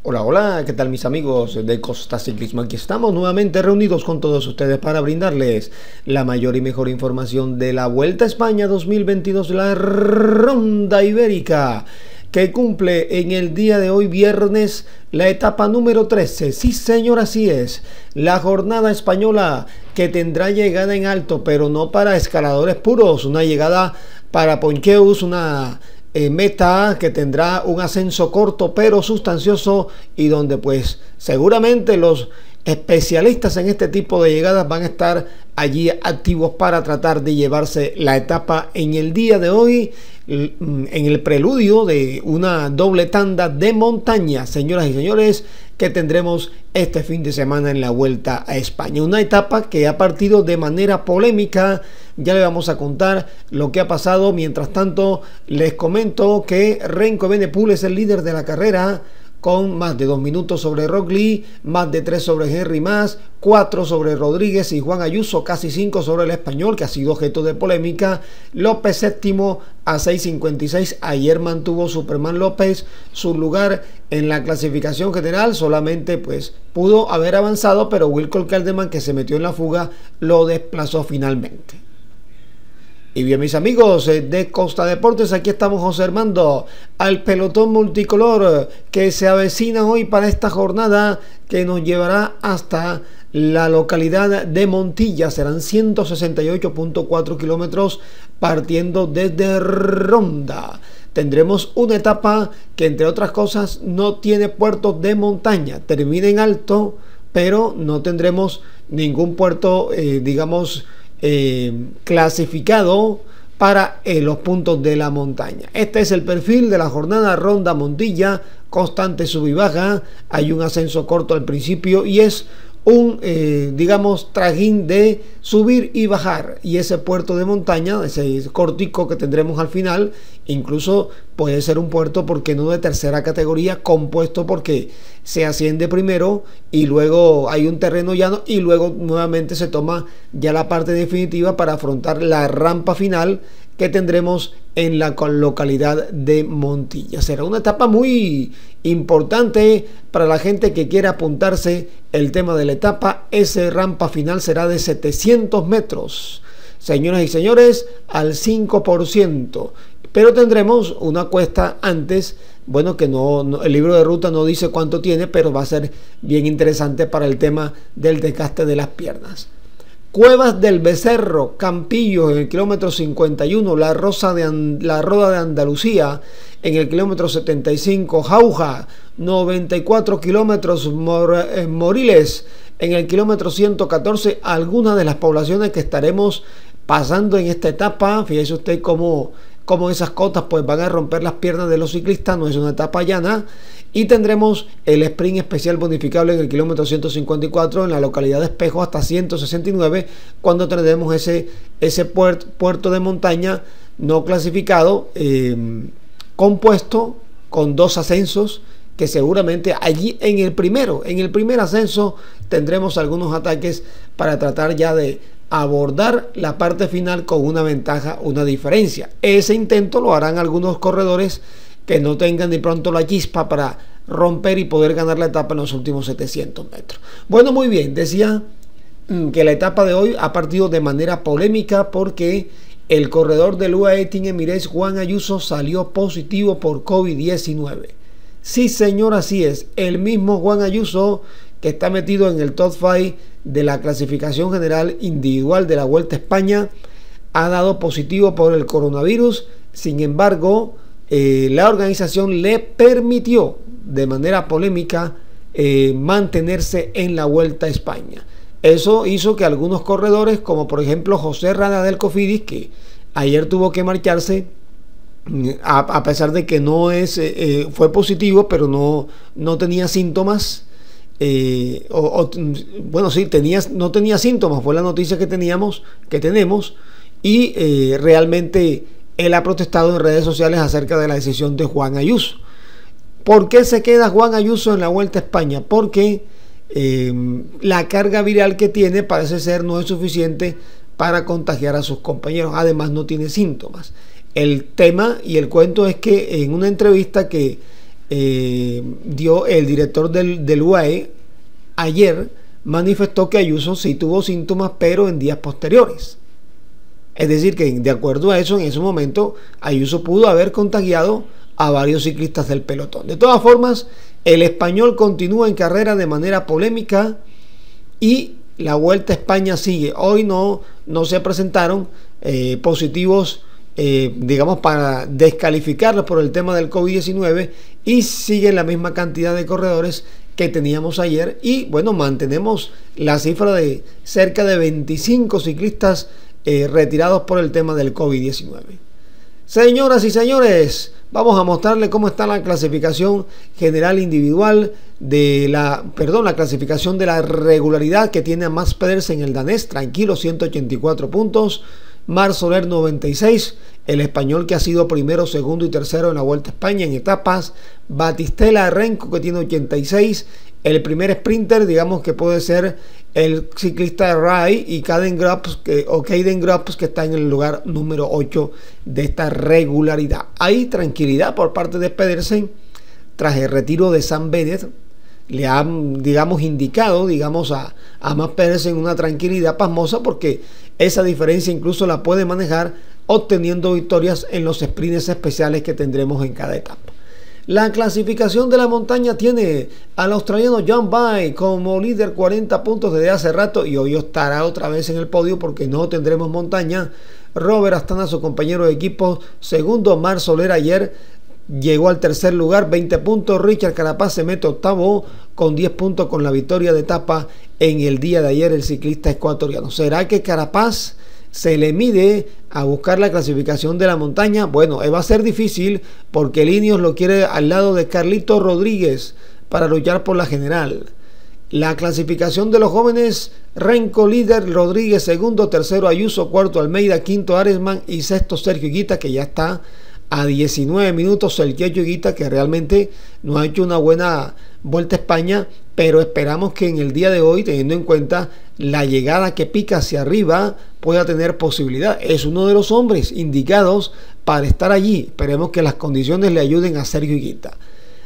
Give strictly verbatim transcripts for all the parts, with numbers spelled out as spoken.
Hola, hola, ¿qué tal mis amigos de Costa Ciclismo? Aquí estamos nuevamente reunidos con todos ustedes para brindarles la mayor y mejor información de la Vuelta a España dos mil veintidós, la Ronda Ibérica, que cumple en el día de hoy, viernes, la etapa número trece. Sí, señor, así es. La jornada española que tendrá llegada en alto, pero no para escaladores puros, una llegada para ponqueus, una Eh, meta que tendrá un ascenso corto pero sustancioso, y donde pues seguramente los especialistas en este tipo de llegadas van a estar allí activos para tratar de llevarse la etapa en el día de hoy, en el preludio de una doble tanda de montaña, señoras y señores, que tendremos este fin de semana en la Vuelta a España. Una etapa que ha partido de manera polémica. Ya le vamos a contar lo que ha pasado. Mientras tanto, les comento que Remco Evenepoel es el líder de la carrera, con más de dos minutos sobre Roglic, más de tres sobre Henry Mas, cuatro sobre Rodríguez y Juan Ayuso, casi cinco sobre el español, que ha sido objeto de polémica. López séptimo a seis cincuenta y seis. Ayer mantuvo Superman López su lugar en la clasificación general, solamente pues pudo haber avanzado, pero Wilco Kelderman, que se metió en la fuga, lo desplazó finalmente. Y bien, mis amigos de Costa Deportes, aquí estamos observando al pelotón multicolor que se avecina hoy para esta jornada que nos llevará hasta la localidad de Montilla. Serán ciento sesenta y ocho punto cuatro kilómetros partiendo desde Ronda. Tendremos una etapa que, entre otras cosas, no tiene puertos de montaña. Termina en alto, pero no tendremos ningún puerto, eh, digamos, Eh, clasificado para eh, los puntos de la montaña. Este es el perfil de la jornada Ronda Montilla, constante sub y baja. Hay un ascenso corto al principio y es un eh, digamos trajín de subir y bajar, y ese puerto de montaña, ese cortico que tendremos al final, incluso puede ser un puerto, porque no de tercera categoría, compuesto porque se asciende primero y luego hay un terreno llano y luego nuevamente se toma ya la parte definitiva para afrontar la rampa final que tendremos en la localidad de Montilla. Será una etapa muy importante para la gente que quiera apuntarse. El tema de la etapa, ese rampa final será de setecientos metros, señoras y señores, al cinco por ciento, pero tendremos una cuesta antes, bueno, que no, no, el libro de ruta no dice cuánto tiene, pero va a ser bien interesante para el tema del desgaste de las piernas. Cuevas del Becerro, Campillo en el kilómetro cincuenta y uno, La, Rosa de la Roda de Andalucía en el kilómetro setenta y cinco, Jauja, noventa y cuatro kilómetros, Mor eh, Moriles en el kilómetro ciento catorce, algunas de las poblaciones que estaremos pasando en esta etapa. Fíjese usted cómo, cómo esas cotas pues van a romper las piernas de los ciclistas. No es una etapa llana. Y tendremos el sprint especial bonificable en el kilómetro ciento cincuenta y cuatro en la localidad de Espejo hasta ciento sesenta y nueve, cuando tendremos ese, ese puerto, puerto de montaña no clasificado, eh, compuesto con dos ascensos, que seguramente allí en el primero, en el primer ascenso tendremos algunos ataques para tratar ya de abordar la parte final con una ventaja, una diferencia. Ese intento lo harán algunos corredores que no tengan de pronto la chispa para romper y poder ganar la etapa en los últimos setecientos metros. Bueno, muy bien, decía que la etapa de hoy ha partido de manera polémica porque el corredor del U A E Team Emirates, Juan Ayuso, salió positivo por COVID diecinueve. Sí, señor, así es. El mismo Juan Ayuso, que está metido en el top cinco de la clasificación general individual de la Vuelta a España, ha dado positivo por el coronavirus. Sin embargo, Eh, la organización le permitió de manera polémica eh, mantenerse en la Vuelta a España. Eso hizo que algunos corredores, como por ejemplo José Rana del Cofidis, que ayer tuvo que marcharse a, a pesar de que no es eh, fue positivo, pero no, no tenía síntomas, eh, o, o, bueno, sí, tenía, no tenía síntomas, fue la noticia que teníamos, que tenemos, y eh, realmente él ha protestado en redes sociales acerca de la decisión de Juan Ayuso. ¿Por qué se queda Juan Ayuso en la Vuelta a España? Porque eh, la carga viral que tiene parece ser no es suficiente para contagiar a sus compañeros. Además, no tiene síntomas. El tema y el cuento es que en una entrevista que eh, dio el director del, del U A E ayer, manifestó que Ayuso sí tuvo síntomas, pero en días posteriores. Es decir, que de acuerdo a eso, en ese momento, Ayuso pudo haber contagiado a varios ciclistas del pelotón. De todas formas, el español continúa en carrera de manera polémica y la Vuelta a España sigue. Hoy no, no se presentaron eh, positivos, eh, digamos, para descalificarlos por el tema del COVID diecinueve, y sigue la misma cantidad de corredores que teníamos ayer. Y bueno, mantenemos la cifra de cerca de veinticinco ciclistas eh, retirados por el tema del COVID diecinueve. Señoras y señores, vamos a mostrarle cómo está la clasificación general individual de la, perdón, la clasificación de la regularidad que tiene a Mads Pedersen, el danés, tranquilo, ciento ochenta y cuatro puntos. Marc Soler, noventa y seis, el español que ha sido primero, segundo y tercero en la Vuelta a España en etapas. Batistella Renko, que tiene ochenta y seis, el primer sprinter, digamos que puede ser el ciclista de Rai, y Caden Grops, que, o Caden Grops, que está en el lugar número ocho de esta regularidad. Hay tranquilidad por parte de Pedersen tras el retiro de Sam Bennett. Le han, digamos, indicado, digamos, a, a Mads Pedersen una tranquilidad pasmosa, porque esa diferencia incluso la puede manejar obteniendo victorias en los sprints especiales que tendremos en cada etapa. La clasificación de la montaña tiene al australiano John Bay como líder, cuarenta puntos desde hace rato, y hoy estará otra vez en el podio porque no tendremos montaña. Robert Astana, su compañero de equipo, segundo. Marc Soler ayer llegó al tercer lugar, veinte puntos. Richard Carapaz se mete octavo con diez puntos con la victoria de etapa en el día de ayer, el ciclista ecuatoriano. ¿Será que Carapaz se le mide a buscar la clasificación de la montaña? Bueno, va a ser difícil porque Ineos lo quiere al lado de Carlito Rodríguez para luchar por la general. La clasificación de los jóvenes: Renko líder, Rodríguez segundo, tercero Ayuso, cuarto Almeida, quinto Aresman y sexto Sergio Higuita, que ya está a diecinueve minutos. El Sergio Higuita, que realmente no ha hecho una buena Vuelta a España, pero esperamos que en el día de hoy, teniendo en cuenta la llegada que pica hacia arriba, pueda tener posibilidad. Es uno de los hombres indicados para estar allí. Esperemos que las condiciones le ayuden a Sergio Higuita.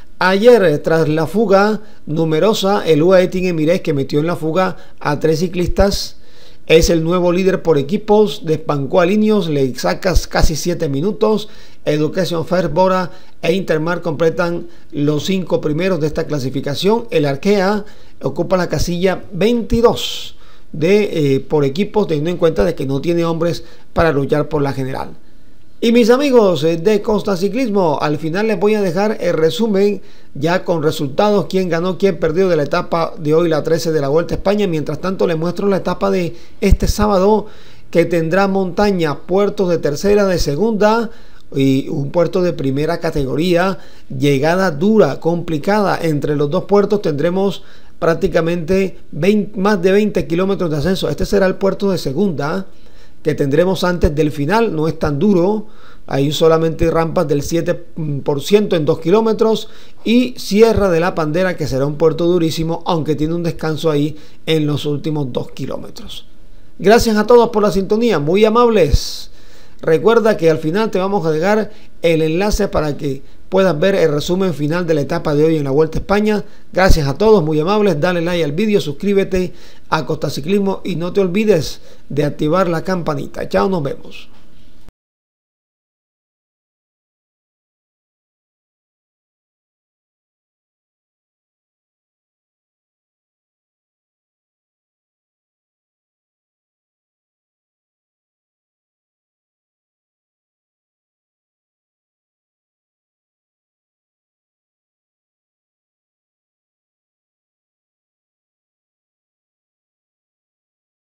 Ayer, tras la fuga numerosa, el U A E Team Emirates, que metió en la fuga a tres ciclistas, es el nuevo líder por equipos. Desbancó a Ineos, le sacas casi siete minutos. Education First, Bora e Intermark completan los cinco primeros de esta clasificación. El Arkea ocupa la casilla veintidós de, eh, por equipos, teniendo en cuenta de que no tiene hombres para luchar por la general. Y mis amigos de Costa Ciclismo, al final les voy a dejar el resumen ya con resultados, quién ganó, quién perdió de la etapa de hoy, la trece de la Vuelta a España. Mientras tanto les muestro la etapa de este sábado, que tendrá montaña, puertos de tercera, de segunda y un puerto de primera categoría. Llegada dura, complicada entre los dos puertos. Tendremos prácticamente veinte, más de veinte kilómetros de ascenso. Este será el puerto de segunda que tendremos antes del final. No es tan duro, hay solamente rampas del siete por ciento en dos kilómetros, y Sierra de la Pandera, que será un puerto durísimo, aunque tiene un descanso ahí en los últimos dos kilómetros. Gracias a todos por la sintonía, muy amables. Recuerda que al final te vamos a dejar el enlace para que puedas ver el resumen final de la etapa de hoy en la Vuelta a España. Gracias a todos, muy amables. Dale like al vídeo, suscríbete a Costa Ciclismo y no te olvides de activar la campanita. Chao, nos vemos.